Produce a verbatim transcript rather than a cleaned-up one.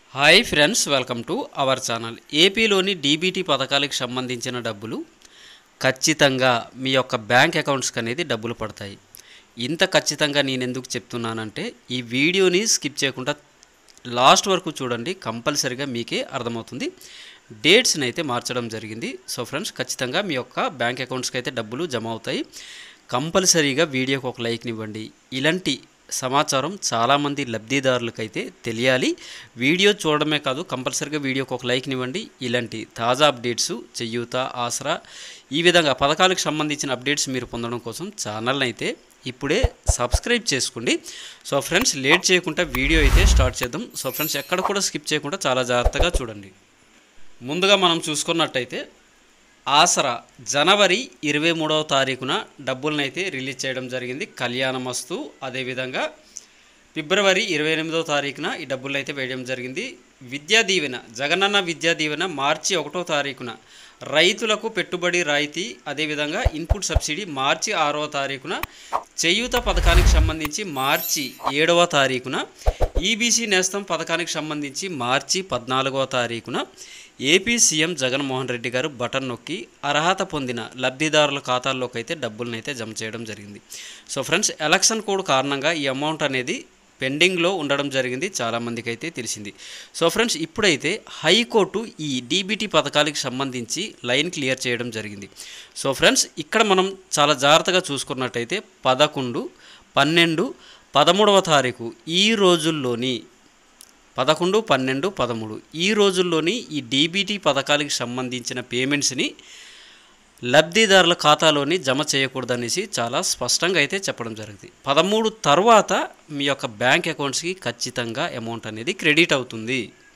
Hi friends, welcome to our channel. ఏపీలోని DBT పథకాలకు సంబంధించిన డబ్బులు ఖచ్చితంగా మీ యొక్క బ్యాంక్ అకౌంట్స్కి అనేది డబ్బులు పడతాయి. ఇంత ఖచ్చితంగా నేను ఎందుకు చెప్తున్నానంటే ఈ వీడియోని స్కిప్ చేయకుండా లాస్ట్ వరకు చూడండి, కంపల్సరీగా మీకే అర్థమవుతుంది. డేట్స్ని అయితే మార్చడం జరిగింది. సో ఫ్రెండ్స్, ఖచ్చితంగా మీ యొక్క బ్యాంక్ అకౌంట్స్కి అయితే డబ్బులు జమ అవుతాయి. కంపల్సరీగా వీడియోకి ఒక లైక్ని ఇవ్వండి. ఇలాంటి సమాచారం చాలామంది లబ్ధిదారులకైతే తెలియాలి. వీడియో చూడడమే కాదు, కంపల్సరీగా వీడియోకి ఒక లైక్ని ఇవ్వండి. ఇలాంటి తాజా అప్డేట్స్, చేయూత, ఆసరా, ఈ విధంగా పథకాలకు సంబంధించిన అప్డేట్స్ మీరు పొందడం కోసం ఛానల్ని అయితే ఇప్పుడే సబ్స్క్రైబ్ చేసుకోండి. సో ఫ్రెండ్స్, లేట్ చేయకుండా వీడియో అయితే స్టార్ట్ చేద్దాం. సో ఫ్రెండ్స్, ఎక్కడ కూడా స్కిప్ చేయకుండా చాలా జాగ్రత్తగా చూడండి. ముందుగా మనం చూసుకున్నట్టయితే ఆసరా జనవరి ఇరవై మూడవ తారీఖున డబ్బులను అయితే రిలీజ్ చేయడం జరిగింది. కళ్యాణమస్తు. అదేవిధంగా ఫిబ్రవరి ఇరవై ఎనిమిదవ తారీఖున ఈ డబ్బులు అయితే వేయడం జరిగింది. విద్యా దీవెన, జగనన్న విద్యా దీవెన మార్చి ఒకటో తారీఖున రైతులకు పెట్టుబడి రాయితీ, అదేవిధంగా ఇన్పుట్ సబ్సిడీ మార్చి ఆరవ తారీఖున, చేయూత పథకానికి సంబంధించి మార్చి ఏడవ తారీఖున, ఈబీసీ నేస్తం పథకానికి సంబంధించి మార్చి పద్నాలుగవ తారీఖున ఏపీ సీఎం జగన్మోహన్ రెడ్డి గారు బటన్ నొక్కి అర్హత పొందిన లబ్ధిదారుల ఖాతాల్లోకి అయితే డబ్బులను అయితే జమ చేయడం జరిగింది. సో ఫ్రెండ్స్, ఎలక్షన్ కోడ్ కారణంగా ఈ అమౌంట్ అనేది పెండింగ్లో ఉండడం జరిగింది, చాలామందికి అయితే తెలిసింది. సో ఫ్రెండ్స్, ఇప్పుడైతే హైకోర్టు ఈ డీబీటీ పథకాలకు సంబంధించి లైన్ క్లియర్ చేయడం జరిగింది. సో ఫ్రెండ్స్, ఇక్కడ మనం చాలా జాగ్రత్తగా చూసుకున్నట్టయితే పదకొండు పన్నెండు పదమూడవ తారీఖు ఈ రోజుల్లోని పదకొండు పన్నెండు పదమూడు ఈ రోజుల్లోని ఈ డీబీటీ పథకాలకు సంబంధించిన పేమెంట్స్ని లబ్ధిదారుల ఖాతాలోని జమ చేయకూడదనేసి చాలా స్పష్టంగా అయితే చెప్పడం జరిగింది. పదమూడు తర్వాత మీ యొక్క బ్యాంక్ అకౌంట్స్కి ఖచ్చితంగా అమౌంట్ అనేది క్రెడిట్ అవుతుంది.